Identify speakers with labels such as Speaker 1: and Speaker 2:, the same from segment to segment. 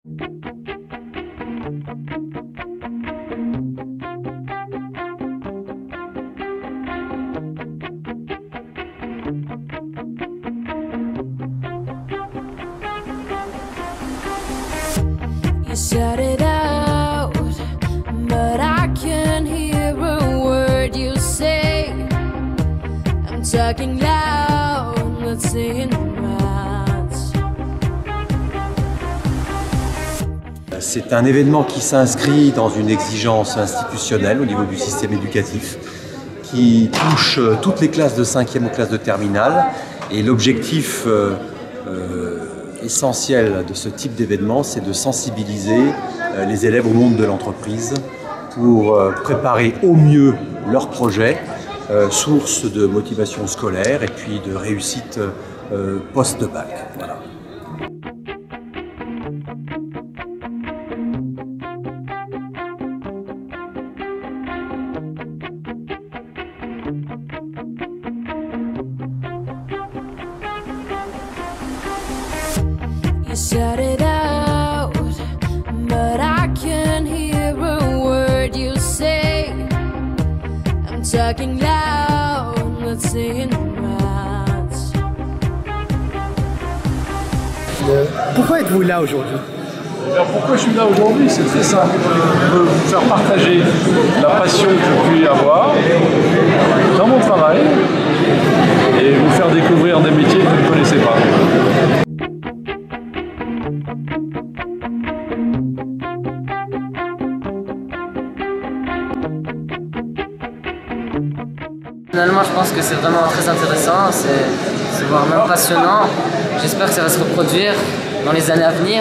Speaker 1: You said it out, but I can't hear a word you say. I'm talking loud, not saying much.
Speaker 2: C'est un événement qui s'inscrit dans une exigence institutionnelle au niveau du système éducatif, qui touche toutes les classes de 5e aux classes de terminale. Et l'objectif essentiel de ce type d'événement, c'est de sensibiliser les élèves au monde de l'entreprise pour préparer au mieux leur projet, source de motivation scolaire et puis de réussite post-bac. Voilà.
Speaker 1: You said it out, but I can't hear a word you say. I'm talking loud, not saying much.
Speaker 3: Pourquoi êtes-vous là aujourd'hui?
Speaker 4: Alors pourquoi je suis là aujourd'hui? C'est très simple. Je veux vous faire partager la passion que je puis avoir dans mon travail et vous faire découvrir des métiers que vous ne connaissez pas.
Speaker 5: Finalement, je pense que c'est vraiment très intéressant, c'est voire même passionnant. J'espère que ça va se reproduire dans les années à venir.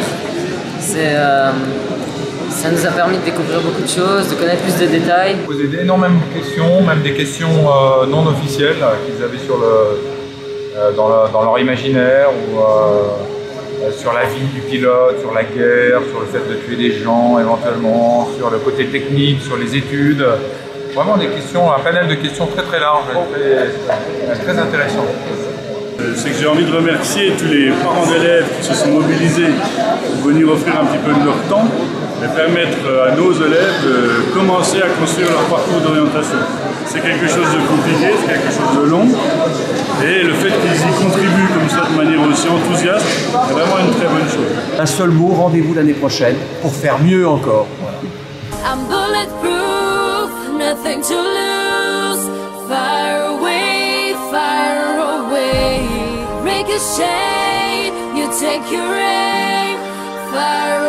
Speaker 5: Ça nous a permis de découvrir beaucoup de choses, de connaître plus de détails.
Speaker 4: Poser énormément de questions, même des questions non officielles qu'ils avaient sur dans leur imaginaire ou sur la vie du pilote, sur la guerre, sur le fait de tuer des gens éventuellement, sur le côté technique, sur les études. Vraiment des questions, un panel de questions très très large, très intéressant.
Speaker 6: C'est que j'ai envie de remercier tous les parents d'élèves qui se sont mobilisés pour venir offrir un petit peu de leur temps et permettre à nos élèves de commencer à construire leur parcours d'orientation. C'est quelque chose de compliqué, c'est quelque chose de long et le fait qu'ils y contribuent comme ça de manière aussi enthousiaste, c'est vraiment une très bonne chose.
Speaker 2: Un seul mot, rendez-vous l'année prochaine pour faire mieux encore. Voilà.
Speaker 1: I'm bulletproof, nothing to lose. Fire away, fire away. Ricochet, you take your aim. Fire